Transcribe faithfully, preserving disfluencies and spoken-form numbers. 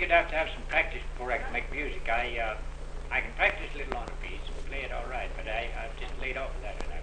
you'd have to have some practice before I can make music. I, uh, I can practice a little on a piece and play it all right, but I, I've just laid off of that.